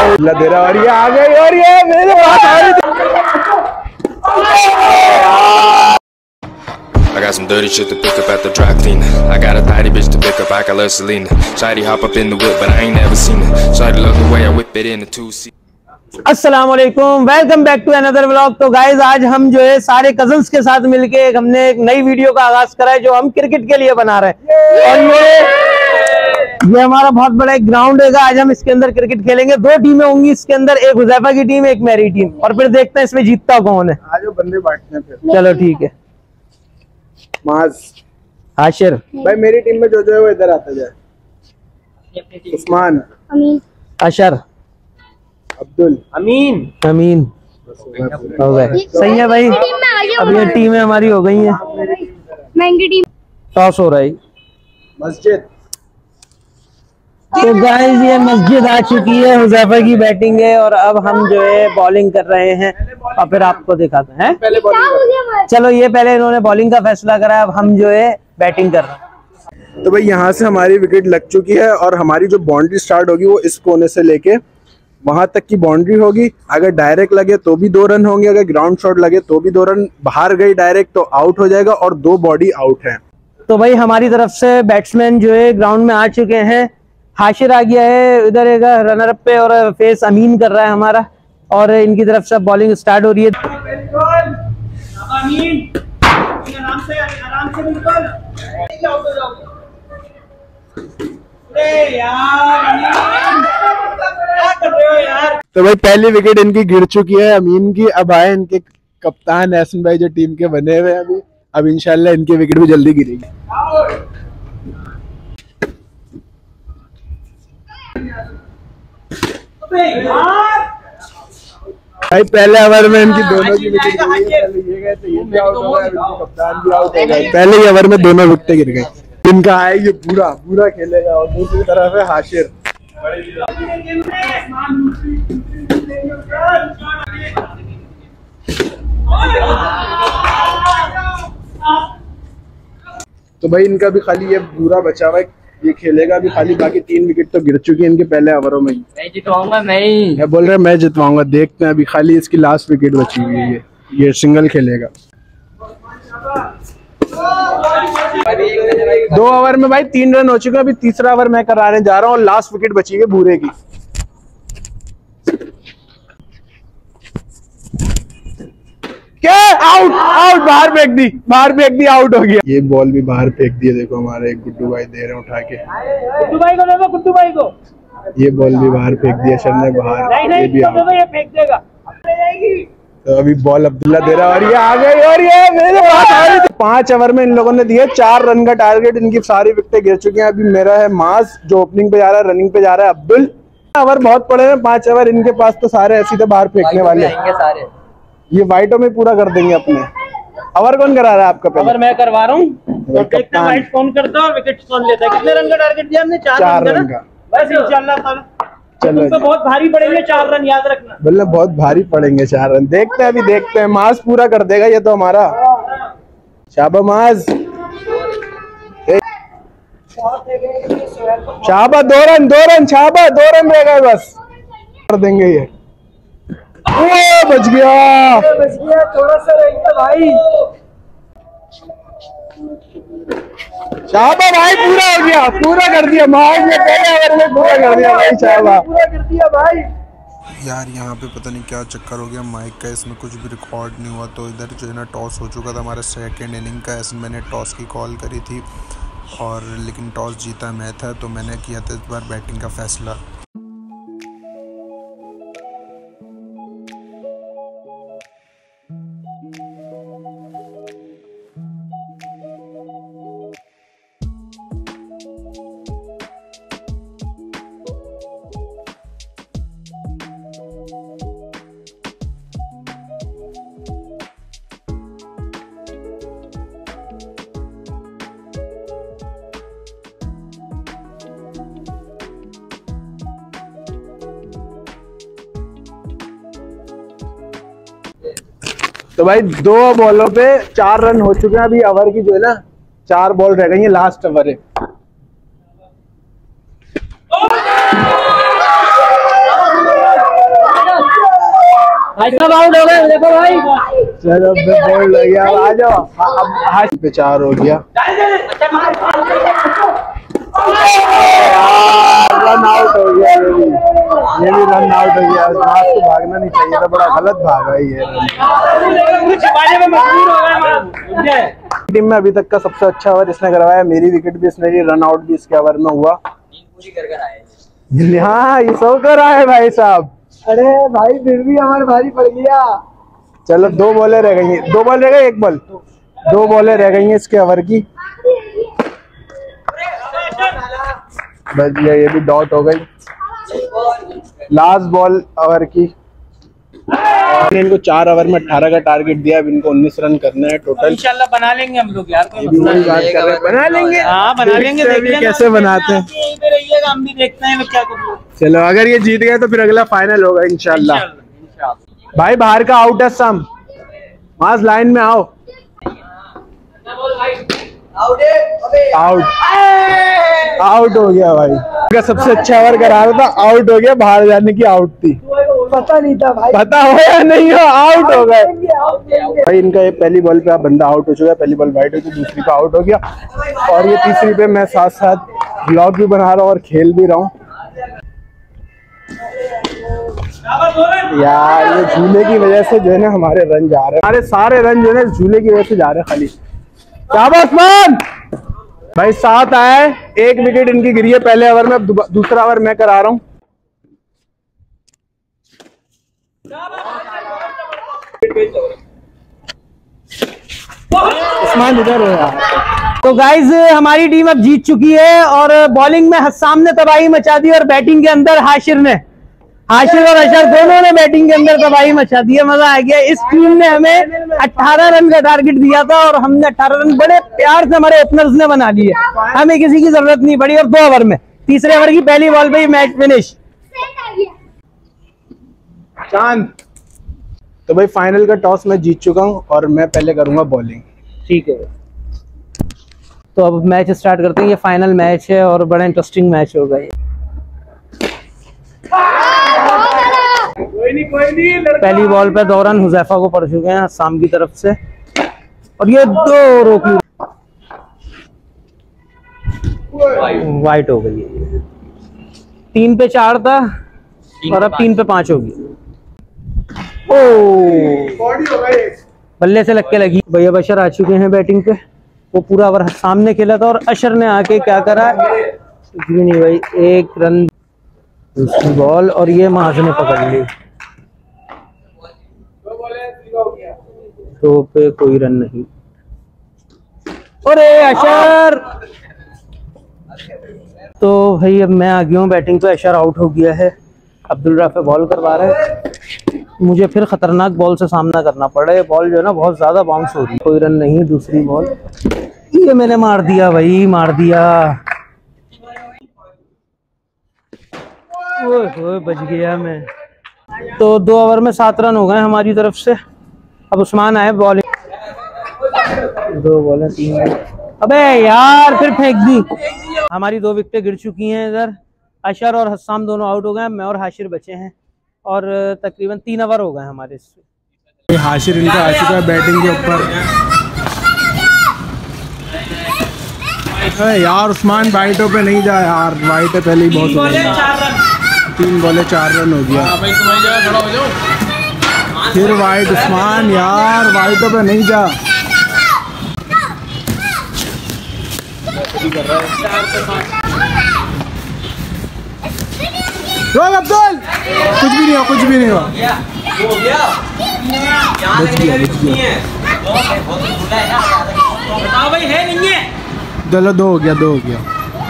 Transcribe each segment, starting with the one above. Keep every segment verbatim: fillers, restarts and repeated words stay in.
दे रहा और ये आ गई और ये मेरे I got some dirty shit to pick up at the dry cleaner. I got a tidy bitch to pick up, I got love Selena. Shawty hop up in the whip, but I ain't never seen her. Shawty love the way I whip it in the two seat. अस्सलाम वालेकुम, welcome back to another vlog. तो guys आज हम जो है सारे cousins के साथ मिलके एक हमने एक नई वीडियो का आगाज करा है जो हम क्रिकेट के लिए बना रहे हैं। और ये ये हमारा बहुत बड़ा एक ग्राउंड है। आज हम इसके अंदर क्रिकेट खेलेंगे। दो टीमें होंगी इसके अंदर, एक हुज़ैफा की टीम, एक मेरी टीम, और फिर देखते हैं इसमें जीतता कौन है। आज बंदे बांटने पे। चलो ठीक है। माज, हाशिर भाई मेरी टीम में जो जो है वो इधर आता जाए। उस्मान, अमीन, अशर, अब्दुल, अमीन, अमीन हो गए। सही है भाई, अब ये टीमें हमारी हो गई हैं। महंगी टीम। टॉस हो रहा है। मस्जिद। तो गाइस ये मस्जिद आ चुकी है, हुज़ैफा की बैटिंग है और अब हम जो है बॉलिंग कर रहे हैं और फिर आपको दिखाते हैं। पहले बॉलिंग। चलो ये पहले इन्होंने बॉलिंग का फैसला करा, अब हम जो है बैटिंग कर रहे हैं। तो भाई यहाँ से हमारी विकेट लग चुकी है और हमारी जो बाउंड्री स्टार्ट होगी वो इस कोने से लेके वहां तक की बाउंड्री होगी। अगर डायरेक्ट लगे तो भी दो रन होंगे, अगर ग्राउंड शॉट लगे तो भी दो रन। बाहर गई डायरेक्ट तो आउट हो जाएगा और दो बॉडी आउट है। तो भाई हमारी तरफ से बैट्समैन जो है ग्राउंड में आ चुके हैं। हाशिर आ गया है इधर एक रनर अप पे और फेस अमीन कर रहा है हमारा, और इनकी तरफ से बॉलिंग स्टार्ट हो रही है। तो भाई पहली विकेट इनकी गिर चुकी है अमीन की। अब आए इनके कप्तान एहसन भाई जो टीम के बने हुए हैं अभी। अब इंशाल्लाह इनकी विकेट भी जल्दी गिरेगी। भाई पहले ओवर में इनकी दोनों की विकेट गिर गई। पहले ये गए तो ये भी आउट हो गए, कप्तान भी आउट हो गए। पहले ही ओवर में दोनों विकेटें गिर गई। इनका है ये पूरा पूरा खेलेगा और दूसरी तरफ है हाशिर। तो भाई इनका भी खाली ये पूरा बचा हुआ है, ये खेलेगा भी खाली। बाकी तीन विकेट तो गिर चुकी है इनके पहले ओवरों में ही। मैं जितवाऊंगा, मैं ही मैं बोल रहा मैं जितवाऊंगा। देखते हैं, अभी खाली इसकी लास्ट विकेट बची हुई है। ये ये सिंगल खेलेगा। दो ओवर में भाई तीन रन हो चुके हैं। अभी तीसरा ओवर मैं कराने जा रहा हूँ और लास्ट विकेट बची है भूरे की। क्या आउट आउट बाहर फेंक दी, बाहर फेंक दी, आउट हो गया। ये बॉल भी बाहर फेंक दी है। देखो हमारे एक गुड्डू भाई दे रहे हैं उठा के। गुड्डू भाई को दे दो, गुड्डू भाई को। ये बॉल भी बाहर फेंक दिया सर ने बाहर। नहीं नहीं, ये भी आउट। ये फेंक देगा। तो अभी बॉल अब्दुल्ला दे रहा है और ये आ गई और ये मेरे पास आ रही थी। पांच ओवर में इन लोगों ने दिए चार रन का टारगेट। इनकी सारी विकेटें गिर चुकी हैं। अभी मेरा है माज जो ओपनिंग पे जा रहा है, रनिंग पे जा रहा है अब्दुल। ओवर बहुत पड़े हैं, पांच ओवर इनके पास तो सारे ऐसी तो बाहर फेंकने वाले सारे। ये वाइटों में पूरा कर देंगे अपने। ओवर कौन करा रहा है आपका? पहले ओवर मैं करवा रहा हूँ। तो देखते हैं वाइट कौन करता है और विकेट कौन लेता है। कितने रन का टारगेट दिया हमने? चार, चार रन रन का। का। बस इंशाल्लाह चलो तो बहुत भारी पड़ेंगे चार रन, याद रखना। बोलना बहुत भारी पड़ेंगे चार रन। देखते हैं, अभी देखते हैं। माज पूरा कर देगा ये तो हमारा। शाबा माज, शाबा दो रन, दो रन, शाबा दो रन रह गए बस, कर देंगे ये। ओ बच गया, बच गया, थोड़ा सा रह गया भाई। शाबा भाई पूरा हो गया, पूरा कर दिया। माज ने पहले ओवर में पूरा कर दिया भाई। शाबा पूरा कर दिया भाई। यार यहाँ पे पता नहीं क्या चक्कर हो गया माइक का, इसमें कुछ भी रिकॉर्ड नहीं हुआ। तो इधर जो है ना टॉस हो चुका था हमारा सेकंड इनिंग का। ऐसे मैंने टॉस की कॉल करी थी और लेकिन टॉस जीता मैं था, तो मैंने किया था इस बार बैटिंग का फैसला। तो भाई दो बॉलों पे चार रन हो चुके हैं। अभी ओवर की जो है ना चार बॉल रह गई है, लास्ट ओवर है। भाई सब आउट हो गए, देखो भाई। चलो बोल लग गया, आ जाओ। अब हाथ पे चार हो गया, रन आउट हो गया। ये भी ये भी रन आउट हो गया। मास को भागना नहीं चाहिए था, बड़ा गलत भागा है ये। टीम में अभी तक का सबसे अच्छा ओवर इसने करवाया, मेरी विकेट भी इसने ली, रन आउट भी इसके ओवर में हुआ। हाँ ये सो कर रहा है भाई साहब। अरे भाई फिर भी हमारे भारी पड़ गया। चलो दो बॉलें रह गई हैं, दो बॉल रह गई, एक बॉल, दो बॉलें रह गई हैं इसके ओवर की। बस ये ये भी डॉट हो गई। लास्ट बॉल ओवर की। इनको चार ओवर में अठारह का टारगेट दिया, अब इनको उन्नीस रन करना है टोटल। इंशाल्लाह बना लेंगे हम लोग यार, कोई वही बात कर रहे हैं, बना लेंगे। हाँ बना लेंगे, देख लेंगे कैसे बनाते हैं। यहीं पे रहिएगा, हम भी देखते हैं क्या कुछ। चलो अगर ये जीत गए तो फिर अगला फाइनल होगा इंशाल्लाह। भाई बाहर का आउट है सम, मास लाइन में आओ। आउट आउट हो गया भाई का सबसे अच्छा ओवर करा रहा था, आउट हो गया। बाहर जाने की आउट थी, पता नहीं था भाई, पता हो या नहीं हो, आउट हो गए भाई। इनका ये पहली बॉल पे बंदा आउट हो चुका है, पहली बॉल वाइड हो गई, दूसरी पे आउट हो गया, और ये तीसरी पे मैं साथ साथ ब्लॉग भी बना रहा हूँ और खेल भी रहा हूँ। यार ये झूले की वजह से जो है ना हमारे रन जा रहे हैं, हमारे सारे रन जो है ना झूले की वजह से जा रहे हैं खाली। शाबाश मान भाई, सात आए, एक विकेट इनकी गिरी है पहले ओवर में, अब दूसरा ओवर मैं करा रहा हूँ। उस्मान इधर हो यार। तो गाइज हमारी टीम अब जीत चुकी है, और बॉलिंग में हस्साम ने तबाही मचा दी, और बैटिंग के अंदर हाशिर ने, हाशिर और अशर दोनों ने बैटिंग के अंदर तबाही मचा दी है। मजा आ गया। इस टीम ने हमें अठारह रन का टारगेट दिया था, और हमने अठारह रन बड़े प्यार से हमारे ओपनर्स ने बना लिए, हमें किसी की जरूरत नहीं पड़ी। और दो ओवर में, तीसरे ओवर की पहली बॉल पे ही मैच फिनिश। चांद तो भाई फाइनल का टॉस मैं जीत चुका हूँ, और मैं पहले करूंगा बॉलिंग। ठीक है, तो अब मैच स्टार्ट करते हैं। ये फाइनल मैच है और बड़ा इंटरेस्टिंग मैच होगा ये। कोई नहीं कोई नहीं, पहली बॉल पे दो रन हुजैफा को पड़ चुके हैं अस्साम की तरफ से, और ये दो रोक वाइट हो गई है। तीन पे चार था और अब तीन पे पांच होगी। ओ बॉडी हो गई। बल्ले से लग के लगी। भैया बशर आ चुके हैं बैटिंग पे, वो पूरा ओवर सामने खेला था, और अशर ने आके क्या करा, कुछ भी नहीं भाई, एक रन दूसरी बॉल, और ये महाज ने पकड़ ली। दो पे कोई रन नहीं। अरे अशर, तो भाई अब मैं आ गया हूँ बैटिंग पे, अशर आउट हो गया है, अब्दुल राफे बॉल करवा रहे हैं। मुझे फिर खतरनाक बॉल से सामना करना पड़ रहा है, बॉल जो है ना बहुत ज्यादा बाउंस हो रही है। कोई रन नहीं। दूसरी बॉल, ये मैंने मार दिया भाई, मार दिया। ओए होए बच गया मैं। तो दो ओवर में सात रन हो गए हमारी तरफ से। अब उस्मान आए बॉलिंग, दो बॉलें तीन। अबे यार फिर फेंक दी। हमारी दो विकेटें गिर चुकी हैं इधर, अशर और हस्साम दोनों आउट हो गए, मैं और हाशिर बचे हैं, और तकरीबन तीन ओवर हो गए हमारे इससे। हाशिर इनका आ चुका है बैटिंग के ऊपर। यार उस्मान वाइटों पे नहीं जा यार, वाइट पहले ही बहुत हो गया। तीन बॉले चार रन हो गया। फिर वाइट उस्मान, यार वाइटों पे नहीं जा। रोक अब्दुल, कुछ भी नहीं हो, कुछ भी नहीं हो। बच गया बच गया। बताओ भाई है नहीं है? चलो दो हो गया, दो हो गया।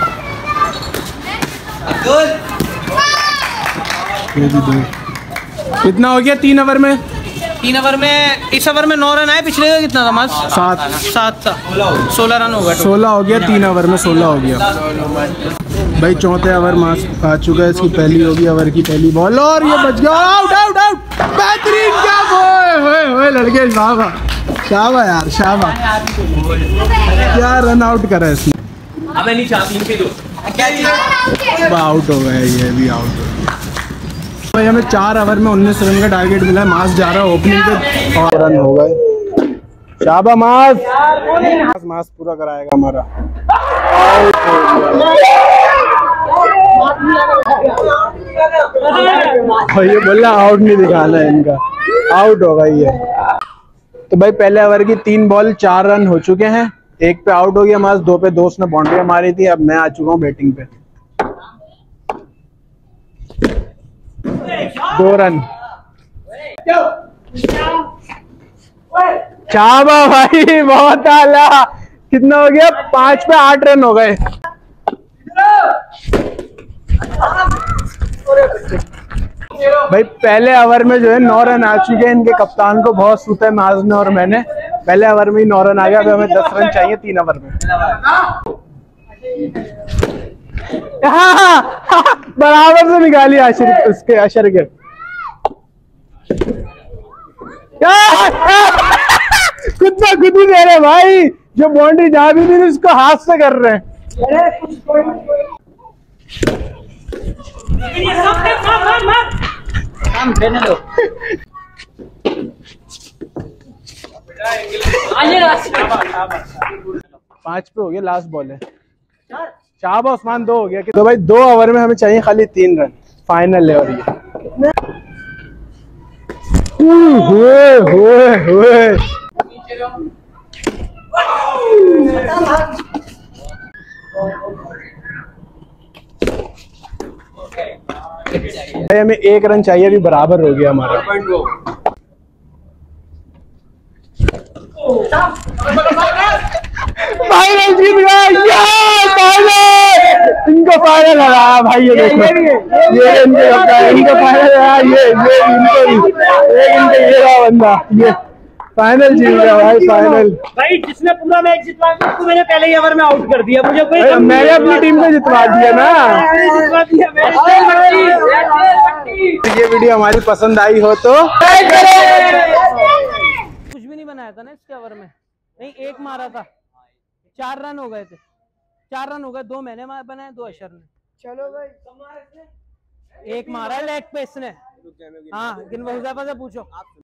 ये भी दो। कितना हो गया तीन ओवर में? तीन ओवर में, इस ओवर में नौ रन आए, पिछले का कितना था मास? सात सात था, सोलह रन हो गए। सोलह हो गया, तीन ओवर में सोलह हो गया भाई। चौथे ओवर मास आ चुका है, इसकी पहली होगी ओवर की पहली बॉल, और ये बच गया। आउट आउट आउट, बेहतरीन। क्या होए होए होए लड़के, शाबाश शाबाश यार शाबाश। क्या रन आउट करा इसने। अबे नहीं चाहती इनके दो। आउट हो गया, ये भी आउट हो गया। भाई हमें चार ओवर में उन्नीस रन का टारगेट मिला है। मास जा रहा है ओपनिंग पे और रन हो गए। शाबा मास, मास मास पूरा कराएगा हमारा। ये बोला आउट नहीं दिखाना है इनका, आउट होगा ये। तो भाई पहले ओवर की तीन बॉल चार रन हो चुके हैं। एक पे आउट हो गया मास, दो पे दोस्त ने बाउंड्री मारी थी। अब मैं आ चुका हूँ बैटिंग पे। दो रन। शाबा भाई बहुत आला। कितना हो गया? पांच पे आठ रन हो गए। भाई पहले ओवर में जो है नौ रन आ चुके हैं। इनके कप्तान को बहुत सूता है माज ने और मैंने। पहले ओवर में ही नौ रन आ गया। अभी हमें दस रन चाहिए तीन ओवर में। हाँ हाँ हाँ, बराबर से निकाली आशिर उसके अशर के। खुद ना खुद ही दे रहे भाई, जो बाउंड्री जा भी नहीं उसको हाथ से कर रहे हैं। पांच पे हो गया, लास्ट बॉल है। शाबाश उस्मान, दो हो गया। तो भाई दो ओवर में हमें चाहिए खाली तीन रन। फाइनल है और ये हुए हुए हुए। भाई हमें एक रन चाहिए, अभी बराबर हो गया हमारा। फाइनल जीत गया, फाइनल। इनको फाइनल हरा भाई। ये देखो, ये इनके इनको फाइनल हरा। ये ये इनको एक इनके ये रहा बंदा, ये फाइनल जीत गया भाई। फाइनल भाई जिसने पूरा मैच जितवा दिया उसको मैंने पहले ही ओवर में आउट कर दिया। मुझे कोई मैंने अपनी टीम को जितवा दिया ना। जितवा दिया ये वीडियो हमारी पसंद आई हो तो कुछ भी नहीं बनाया था ना इसके ओवर में। नहीं, एक मारा था, चार रन हो गए थे। चार रन हो गए, दो मैंने बनाए, दो अशर ने। चलो भाई, एक मारा लेग पे इसने। हाँ, गिन हुज़ैफा से पूछो।